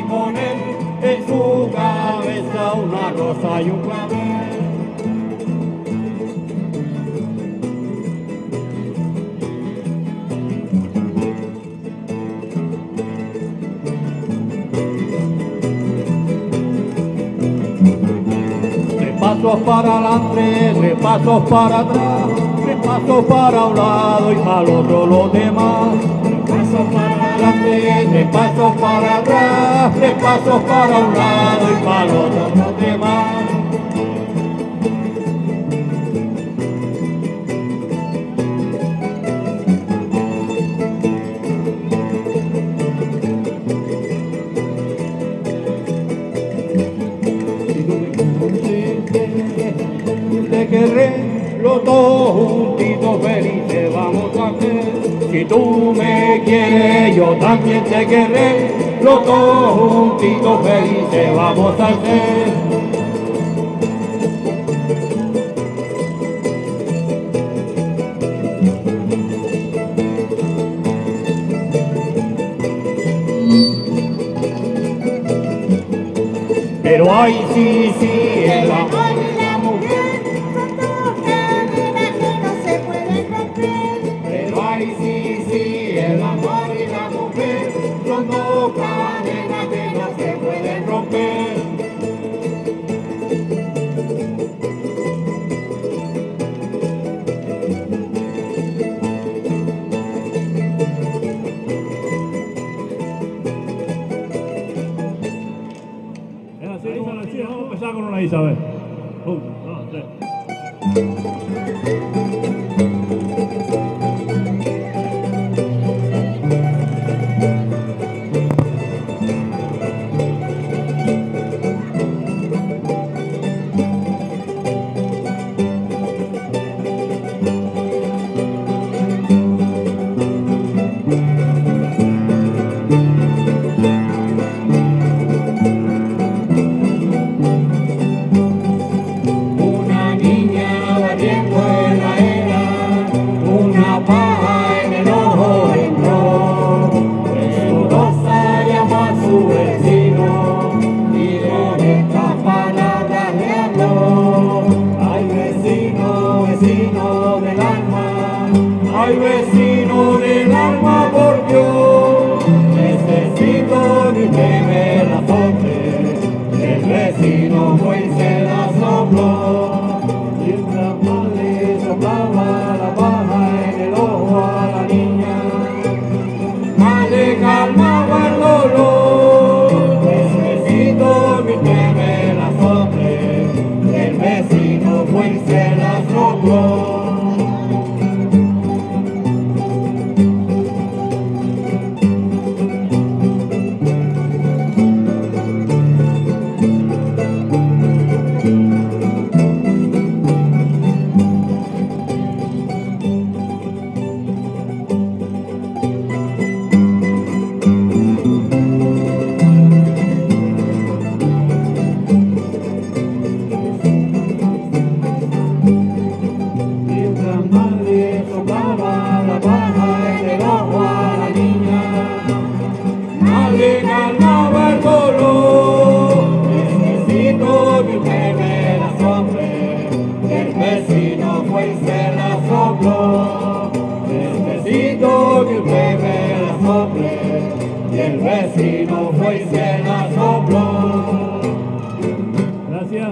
poner en su cabeza una rosa y un clavel. Pasos para adelante, tres pasos para atrás, tres pasos para un lado y para el otro los demás. Tres pasos para adelante, tres pasos para atrás, tres pasos para un lado y para el otro los demás. Los dos juntitos felices vamos a hacer. Si tú me quieres, yo también te querré. Los dos juntitos felices vamos a hacer. Pero ay, sí, sí, el amor. El amor y la mujer son dos cadenas que no se pueden romper. Es así, vamos a empezar con una Isabel. 1, 2, 3. Ay, vecino del alma, por Dios, necesito que me la sople. El vecino fue y se la sopló. Mientras más le soplaba la paja en el ojo a la niña, más le calmaba el dolor. Necesito que me la sople. El vecino fue y se la sopló. Y el vecino fue y se la sopló. Gracias.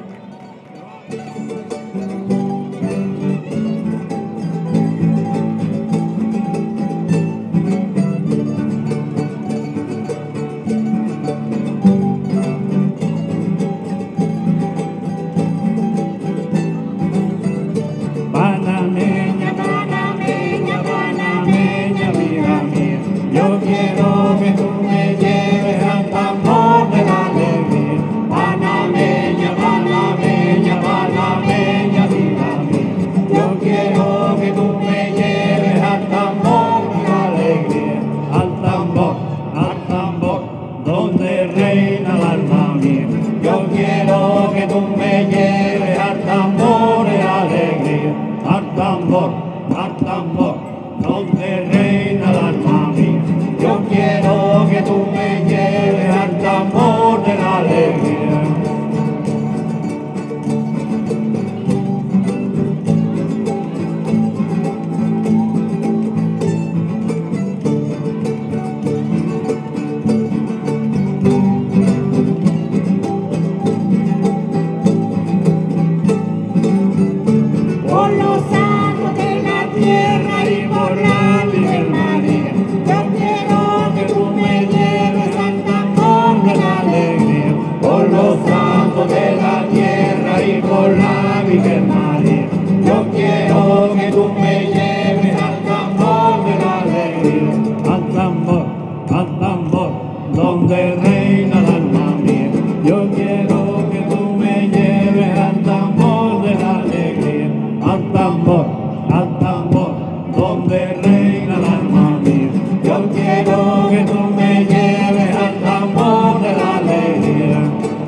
Panameña, panameña, panameña, vida mía, yo quiero que tú me lleves al tambor de la alegría. Panameña, panameña, panameña, vida mía, yo quiero que tú me lleves al tambor de la alegría. Al tambor, donde reina el alma mía. Yo quiero que tú me lleves al tambor de la alegría. Al tambor, donde reina el alma mía. Yo quiero que tú me lleves al tambor. donde reina el alma mía. Yo quiero que tú me lleves al tambor de la alegría, al tambor, donde reina el alma mía. Yo quiero que tú me lleves al tambor de la alegría.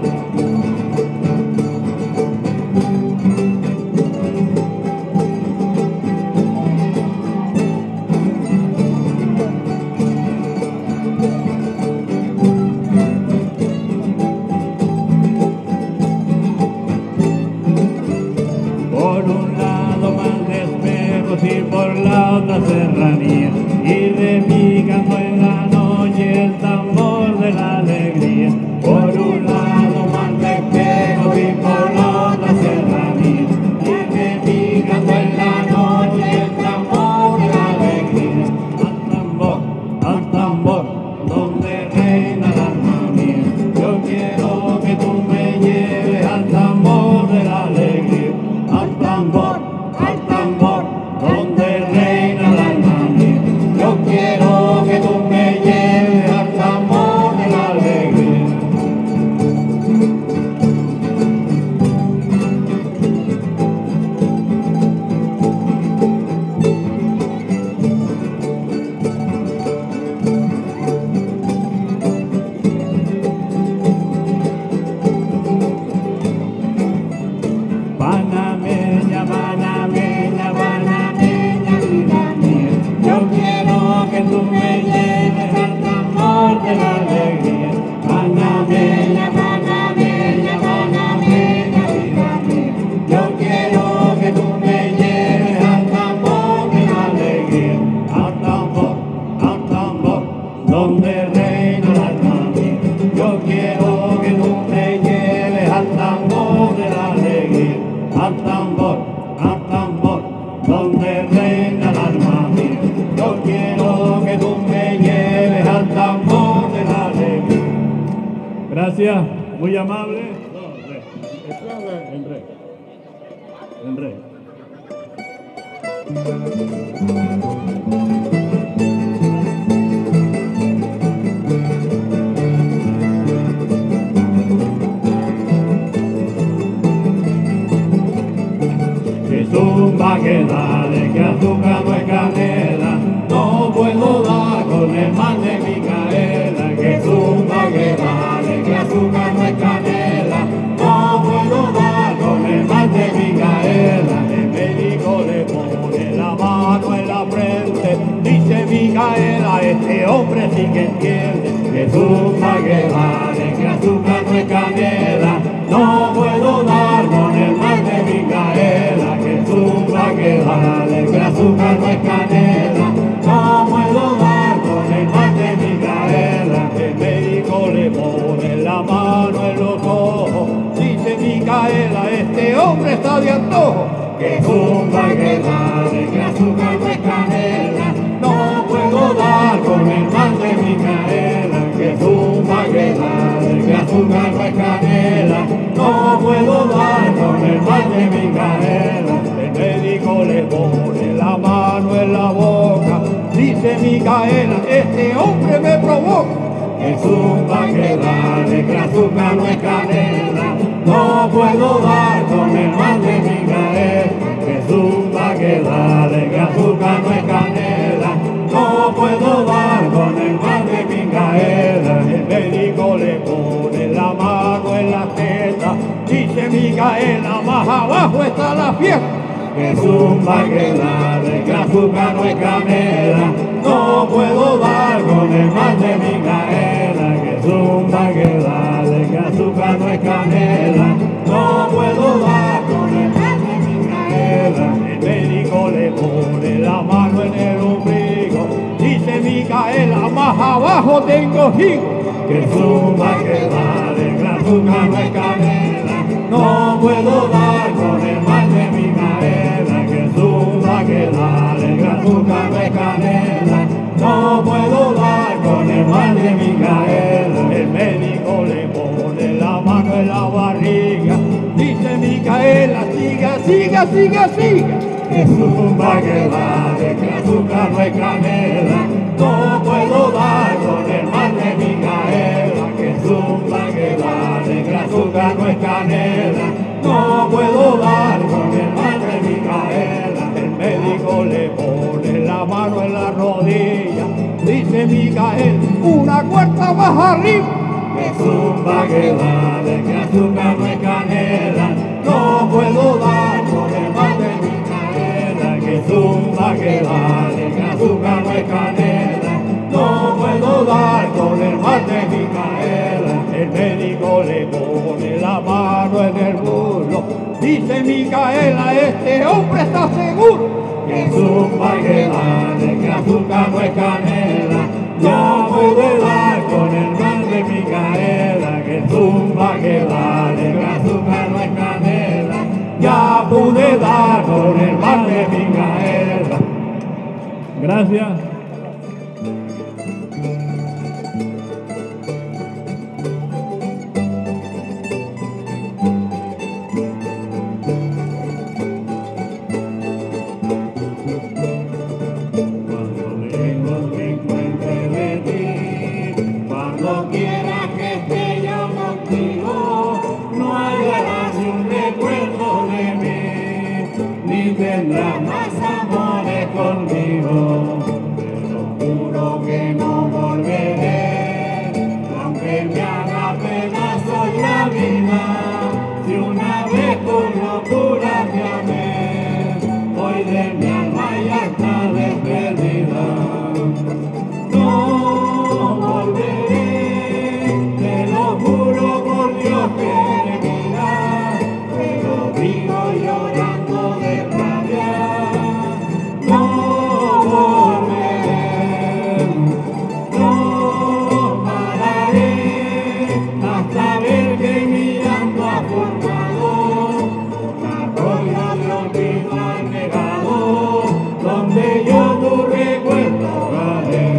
Por un lado más de espejos y por la otra serranía, y repicando en la noche el tambor de la alegría. Por un lado más de espejos y por la otra serranía, y repicando en la noche el tambor de la alegría. Al tambor, donde reina el alma mía. Yo quiero que tú me lleves al tambor de la alegría. Al tambor, donde reina el alma mía. Yo quiero que tú me lleves al tambor de la alegría. Panameña, panameña, panameña, vida mía. Yo quiero que tú me lleves al tambor de la alegría. Panameña, panameña, panameña, vida mía. Yo quiero que tú me lleves al tambor de la alegría. Al tambor, donde reina el alma mía. Yo quiero que tú me lleves al tambor de la alegría. Al tambor, donde reina el alma mía. Yo quiero que tú me lleves al tambor de la alegría. Gracias, muy amable. En re. Que zumba, que dale, que azúcar no es canela, no puedo dar con el mal de Micaela. Que zumba, que dale, que azúcar no es canela, no puedo dar con el mal de Micaela. El médico le pone la mano en la frente, dice Micaela, este hombre sí que entiende. Que zumba, que dale, que azúcar no es canela, no puedo dar con el mal de Micaela. Que zumba, que dale, que azúcar no es canela, no puedo dar con el mal de Micaela. El médico le pone la mano en los ojos, dice Micaela, este hombre está de antojo. Que zumba, que dale, que azúcar no es canela, no puedo dar con el mal de Micaela. Que zumba, que dale, que azúcar no es canela, no puedo dar con el mal de Micaela. El médico le pone la mano en la boca, dice Micaela, este hombre me provoca. Que zumba, que dale, que azúcar no es canela, no puedo dar con el mal de Micaela. Que zumba, que dale, que azúcar no es canela, no puedo dar con el mal de Micaela. El médico le pone la mano en la teta, dice Micaela, más abajo está la fiesta. Que zumba, que dale, que azúcar no es canela, no puedo dar con el mal de Micaela. Que zumba, que dale, que azúcar no es canela, no puedo dar con el mal de Micaela. El médico le pone la mano en el ombligo, dice Micaela, más abajo tengo higo. Que zumba, que dale, que azúcar no es canela, no puedo dar con el mal de Micaela. Que zumba, que dale, que azúcar no es canela, no puedo dar con el mal de Micaela. El médico le pone la mano en la barriga, dice Micaela, siga, siga, siga, siga. Que zumba, que dale, que azúcar no es canela, no puedo dar con el mal de Micaela. azúcar no es canela, no puedo dar con el mal de Micaela. El médico le pone la mano en la rodilla, dice Micael, una cuarta más arriba. Que zumba que dale, que azúcar no es canela, no puedo dar con el mal de Micaela. Que zumba que dale, que azúcar no es canela, no puedo dar con el mal de Micaela. El médico le pone la mano en el muslo, dice Micaela, este hombre está seguro. Que zumba que dale, que azúcar no es canela, ya puede dar con el mal de Micaela. Que zumba que dale, que azúcar no es canela, ya pude dar con el mal de Micaela. Gracias. Cuando quieras que esté yo contigo, no hallarás un recuerdo de mí, ni tendrás más amores conmigo. Te lo juro que no volveré, aunque me haga pedazos la vida. Si una vez con locura te amé, hoy de mi alma ya está despedida. No volveré, te lo juro por Dios que mira, te lo digo llorando de rabia. No volveré, no pararé, hasta ver que mi llanto ha formado un arroyo de olvido anegado, donde yo tu recuerdo haré.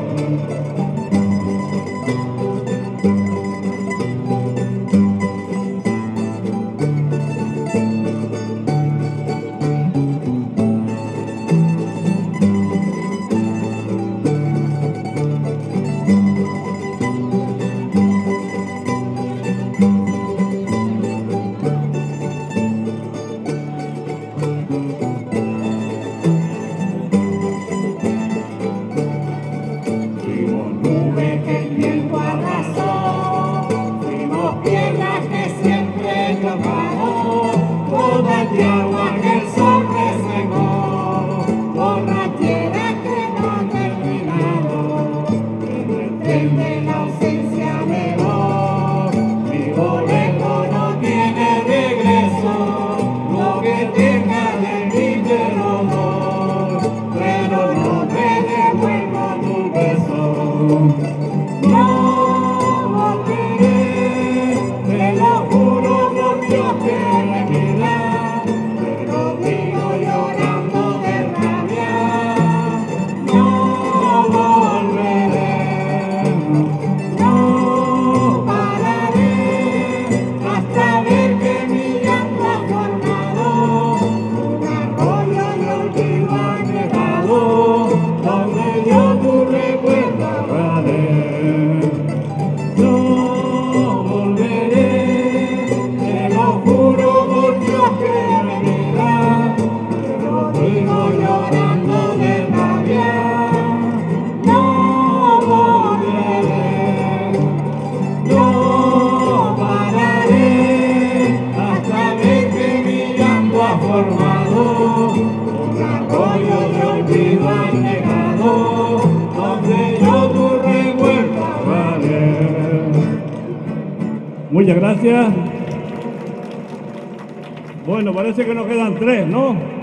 Fuimos nubes que el viento arrasó, fuimos piedras que siempre tocamos, gotas de agua que el sol resegó, borracheras que no han terminado, en el tren de la ausencia me voy, mi boleto no tiene regreso, lo que tenga de mí te lo doy, pero no me devuelvo tu beso. No volveré, te lo juro por Dios que me mira, te lo digo llorando de rabia. No volveré, no pararé, hasta ver que mi llanto ha formado un arroyo de olvido anegado, donde yo tu recuerdo haré. No volveré, te lo juro por Dios que me mira, te lo digo llorando de rabia. No volveré, no pararé, hasta ver que mi llanto ha formado un arroyo de olvido anegado, donde yo tu recuerdo haré. Muchas gracias. Bueno, parece que nos quedan tres, ¿no?